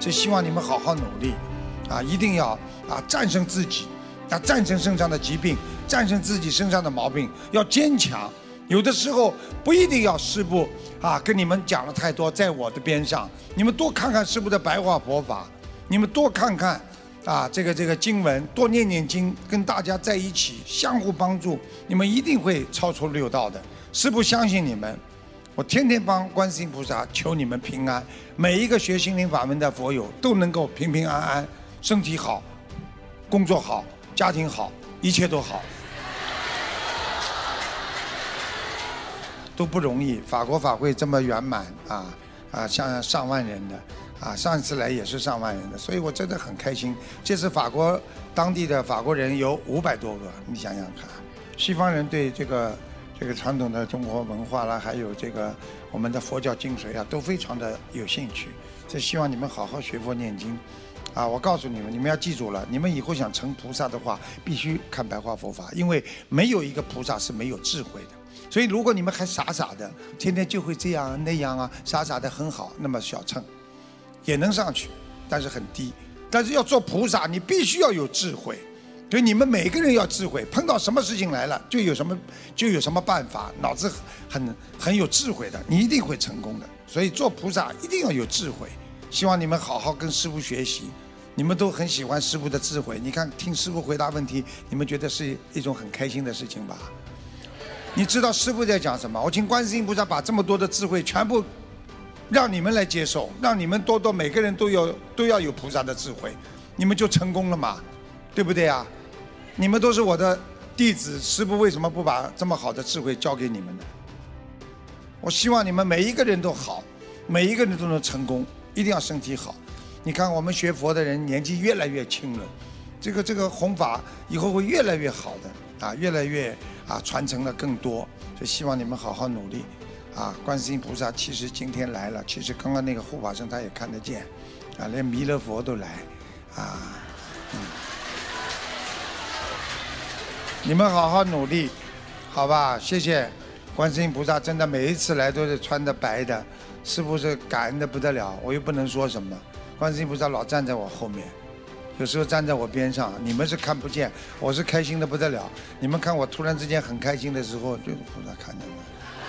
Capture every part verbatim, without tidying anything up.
就希望你们好好努力，啊，一定要啊战胜自己，啊战胜身上的疾病，战胜自己身上的毛病，要坚强。有的时候不一定要师父啊跟你们讲了太多，在我的边上，你们多看看师父的白话佛法，你们多看看啊这个这个经文，多念念经，跟大家在一起相互帮助，你们一定会超出六道的。师父相信你们，我天天帮观世音菩萨求你们平安，每一个学心灵法门的佛友都能够平平安安，身体好，工作好，家庭好，一切都好。都不容易，法国法会这么圆满啊啊，像上万人的啊，上一次来也是上万人的，所以我真的很开心。这次法国当地的法国人有五百多个，你想想看，西方人对这个这个传统的中国文化啦，还有这个我们的佛教精髓啊，都非常的有兴趣。所以希望你们好好学佛念经啊！我告诉你们，你们要记住了，你们以后想成菩萨的话，必须看白话佛法，因为没有一个菩萨是没有智慧的。所以，如果你们还傻傻的，天天就会这样那样啊，傻傻的很好，那么小乘也能上去，但是很低。但是要做菩萨，你必须要有智慧。所以你们每个人要智慧，碰到什么事情来了，就有什么就有什么办法，脑子很很有智慧的，你一定会成功的。所以做菩萨一定要有智慧。希望你们好好跟师父学习。你们都很喜欢师父的智慧，你看听师父回答问题，你们觉得是一种很开心的事情吧？你知道师父在讲什么？我请观世音菩萨把这么多的智慧全部让你们来接受，让你们多多每个人都有都要有菩萨的智慧，你们就成功了嘛，对不对啊？你们都是我的弟子，师父为什么不把这么好的智慧教给你们呢？我希望你们每一个人都好，每一个人都能成功，一定要身体好。你看我们学佛的人年纪越来越轻了，这个这个弘法以后会越来越好的啊，越来越啊传承的更多，所以希望你们好好努力啊！观世音菩萨其实今天来了，其实刚刚那个护法神他也看得见啊，连弥勒佛都来啊，嗯，你们好好努力，好吧？谢谢观世音菩萨，真的每一次来都是穿的白的，师父是感恩的不得了，我又不能说什么。观世音菩萨老站在我后面，有时候站在我边上，你们是看不见，我是开心的不得了。你们看我突然之间很开心的时候，就菩萨看见了。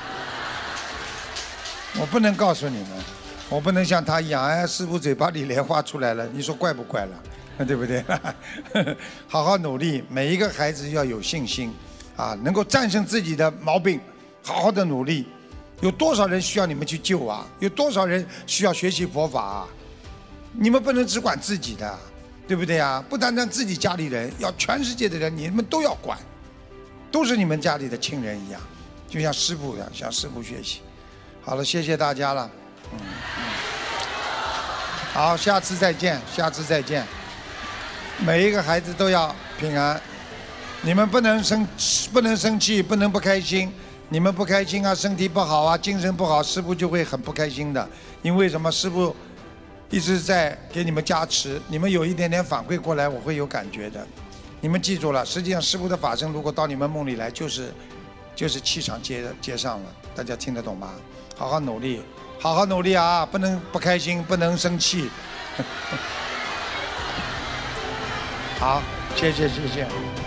我不能告诉你们，我不能像他一样，哎，师父嘴巴里莲花出来了，你说怪不怪了？对不对？好好努力，每一个孩子要有信心啊，能够战胜自己的毛病，好好的努力。有多少人需要你们去救啊？有多少人需要学习佛法啊？你们不能只管自己的，对不对啊？不单单自己家里人，要全世界的人，你们都要管，都是你们家里的亲人一样，就像师父一样，向师父学习。好了，谢谢大家了，嗯嗯，好，下次再见，下次再见。每一个孩子都要平安，你们不能生不能生气，不能不开心。你们不开心啊，身体不好啊，精神不好，师父就会很不开心的。因为什么？师父一直在给你们加持，你们有一点点反馈过来，我会有感觉的。你们记住了，实际上师父的法身如果到你们梦里来，就是就是气场接接上了，大家听得懂吗？好好努力，好好努力啊，不能不开心，不能生气。好，谢谢谢谢。